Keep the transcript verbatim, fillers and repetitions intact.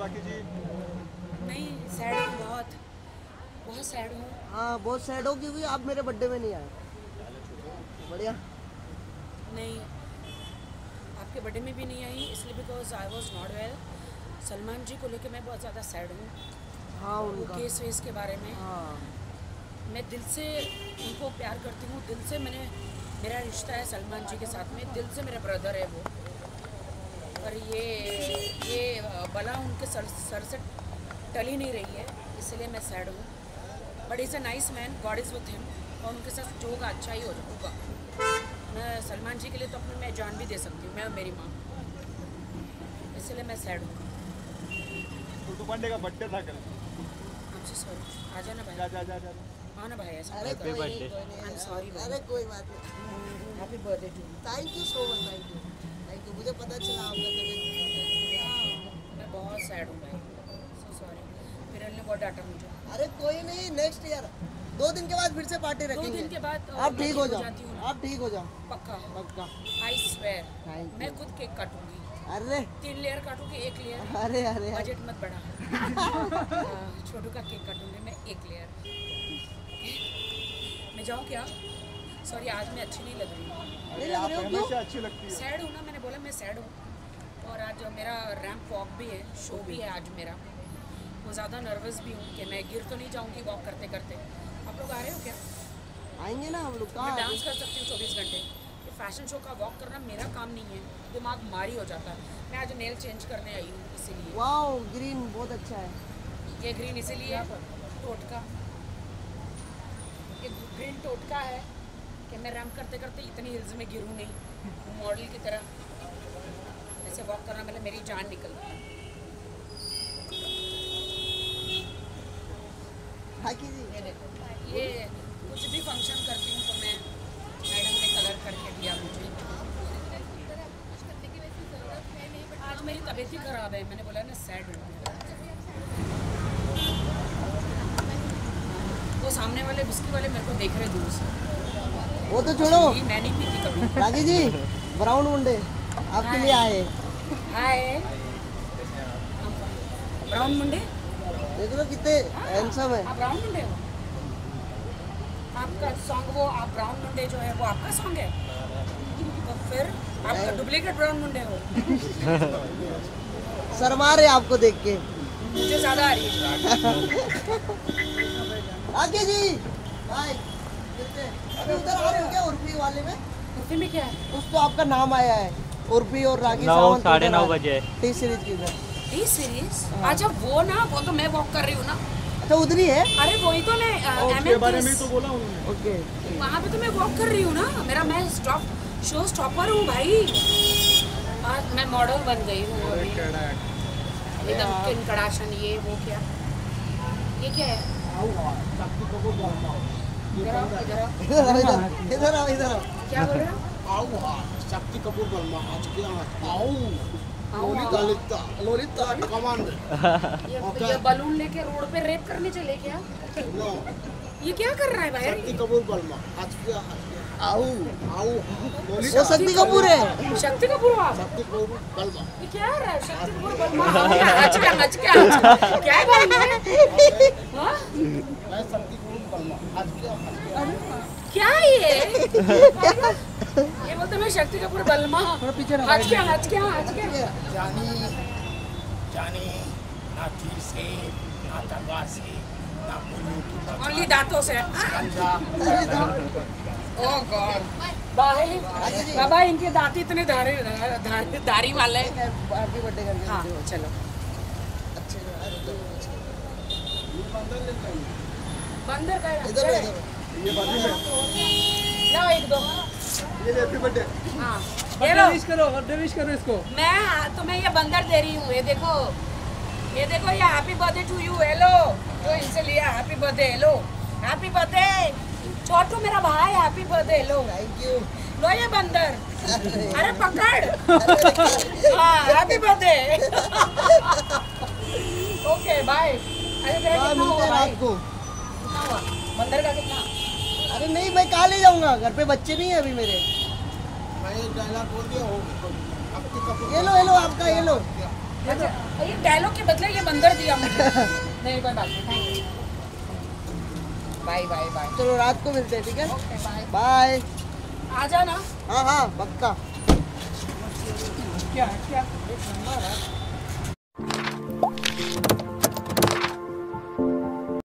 राखी जी? नहीं, सैड हूँ बहुत, बहुत सैड हूँ। हाँ बहुत सैड हो क्योंकि आप मेरे बर्थडे में नहीं आए। बढ़िया। नहीं, आपके बर्थडे में भी नहीं आई इसलिए because I was not well. Salman ji को लेकर मैं बहुत ज़्यादा सैड हूँ। हाँ वो उनका केस वेस के बारे में। हाँ मैं दिल से उनको प्यार करती हूँ, दिल से मैंने मेरा रिश्ता है सलमान जी के साथ में, दिल से मेरे ब्रदर है वो। पर ये ये बला उनके सर सर से टल ही नहीं रही है, इसलिए मैं सैड हूँ। But is a nice man, God is with him, और उनके साथ जो होगा अच्छा ही हो जाऊँगा। मैं सलमान जी के लिए तो अपनी मैं जान भी दे सकती हूँ, मैं और मेरी माँ, इसलिए मैं सैड हूँ। गुड्डू पांडे का बर्थडे था कल। आपसे सॉरी, आ जाना भाई। जा जा जा जा। हाँ ना भाई, ऐसा अरे मत कोई करो। नहीं, कोई नहीं। आई एम सॉरी भाई। अरे कोई बात नहीं। Happy birthday to you. Thank you so much, thank you thank you. मुझे पता चला आपका तबीयत। मैं बहुत सैड हूँ भाई, सो सॉरी। फिर ने बहुत डांटा मुझे। अरे कोई नहीं, नेक्स्ट ईयर दो दिन के बाद फिर से पार्टी दो रखेंगे। दिन के बाद आप ठीक हो जाओ, जाती हूँ ना। आप ठीक हो जाओ पक्का, पक्का। I swear. Thank मैं you. खुद केक काटूंगी, अरे तीन लेयर काटूंगी, एक लेयर। अरे अरे अरे। बजट मत बढ़ा। छोटू का केक काटूंगी मैं, एक लेयर। मैं जाऊँ क्या? सॉरी, आज मैं अच्छी नहीं लग रही हूँ, नहीं लग रहे हो हमेशा क्यों? अच्छी लगती है। सैड हूँ ना, मैंने बोला मैं सैड हूँ। और आज मेरा रैंप वॉक भी है, शो भी है आज मेरा। वो ज़्यादा नर्वस भी हूँ कि मैं गिर तो नहीं जाऊँगी वॉक करते करते। आप लोग आ रहे हो क्या? आएंगे ना हम लोग। मैं कहाँ डांस कर सकती हूँ चौबीस घंटे। ये फैशन शो का वॉक करना मेरा काम नहीं है, दिमाग मारी हो जाता है। मैं आज नेल चेंज करने आई हूँ इसीलिए। वाओ ग्रीन बहुत अच्छा है। ये ग्रीन इसीलिए टोटका, ये ग्रीन टोटका है कि मैं रैम्प करते करते इतनी हिल्स में गिरूँ नहीं, मॉडल की तरह। ऐसे वॉक करना मतलब मेरी जान निकलती है। राखी जी ये देखो, ये कुछ भी फंक्शन करती हूँ तो मैं, मैडम ने कलर करके दिया मुझे। आज मेरी तबीयत ही खराब है, मैंने बोला ना सैड हूँ। वो सामने वाले बिस्की वाले मेरे को देख रहे दूर से। वो तो छोड़ो। ये मैं नहीं पीती कभी। राखी जी ब्राउन मुंडे आपके लिए आए। हाय ब्राउन मुंडे, देख लो कितने हैंडसम है। आप ब्राउन मुंडे हो? आपका सॉन्ग वो आप ब्राउन मुंडे जो है वो आपका सॉन्ग है? तो फिर आप डुप्लीकेट ब्राउन मुंडे हो। शर्मा रहे आपको देख के। मुझे ज़्यादा आ रही है। राखी जी हाय। अभी उधर आ रहे हो क्या उर्फी वाले में? उर्फी में क्या है? उस तो आपका नाम आया है उर्फी और राखी नौ सावंत। साढ़े नौ बजे टी सीरीज की उधर। T series? अच्छा वो ना, वो तो मैं वॉक कर रही हूँ ना। अच्छा उधर ही है। अरे वही तो मैं उसके बारे में ही तो बोला उन्होंने। ओके वहाँ पे तो मैं वॉक कर रही हूँ ना। मेरा मैं स्टॉप शो स्टॉपर हूँ भाई। आज मैं मॉडल बन गई हूँ अभी। एकदम किन कड़ाशन, ये वो क्या, ये क्या है? इधर आओ, इधर आओ। इधर आओ, इधर इधर आओ इधर आओ। क्या बोल रहे हो? आओ शक्ति कपूर वर्मा आज के यहाँ आओ आओ, लोलिता आओ। लिता लोलिता कमांड ये, ये बलून लेके रोड पे रेप करने चले क्या? नो ये क्या कर रहा है भाई? शक्ति कपूर वर्मा आज के यहाँ आओ आओ वो शक्ति कपूर है। शक्ति कपूर हो आप? शक्ति कपूर वर्मा ये क्या है? शक्ति कपूर बलमा। आज क्या आज क्या क्या बोल रहे हैं? हाँ? मैं शक्ति कपूर वर्मा आज के यहाँ क्या है ये? ये बोलते मैं शक्ति कपूर बलमा। आज क्या आज क्या आज क्या? जानी जानी ना तीर से ना तलवार से ना मुल्लों की ओनली दांतों से। पंजा ओह गॉड भाई, बाबा इनके दांत इतने धारी धारी धारी वाले हैं। हैप्पी बर्थडे करके हाँ चलो, अच्छे बंदर का इधर इधर ये बाजू में लाओ एक दो। ये हैप्पी बर्थडे। हाँ ये लो, करो, बर्थडे विश करो इसको। मैं तुम्हें ये बंदर दे रही हूँ। ये देखो, ये देखो, ये happy birthday to you. Hello, जो इनसे लिया happy birthday. Hello happy birthday Chhotu मेरा भाई, happy birthday. Hello thank you. लो ये बंदर, अरे पकड़। हाँ हैप्पी बर्थडे। Okay bye. अरे तेरा हाँ, कितना मिलते हुआ हैं भाई? रात को। कितना हुआ बंदर का? कितना? अरे नहीं मैं कहाँ ले जाऊंगा, घर पे बच्चे नहीं है अभी मेरे। मैं डायलॉग बोल दिया हो शक्ति कपूर ये लो ये लो आपका, ये लो अच्छा, ये डायलॉग के बदले ये बंदर दिया मुझे। नहीं कोई बात नहीं, बाय बाय बाय। चलो रात को मिलते हैं, ठीक है? Okay bye. बाय। आ जाना। हाँ हाँ पक्का। क्या क्या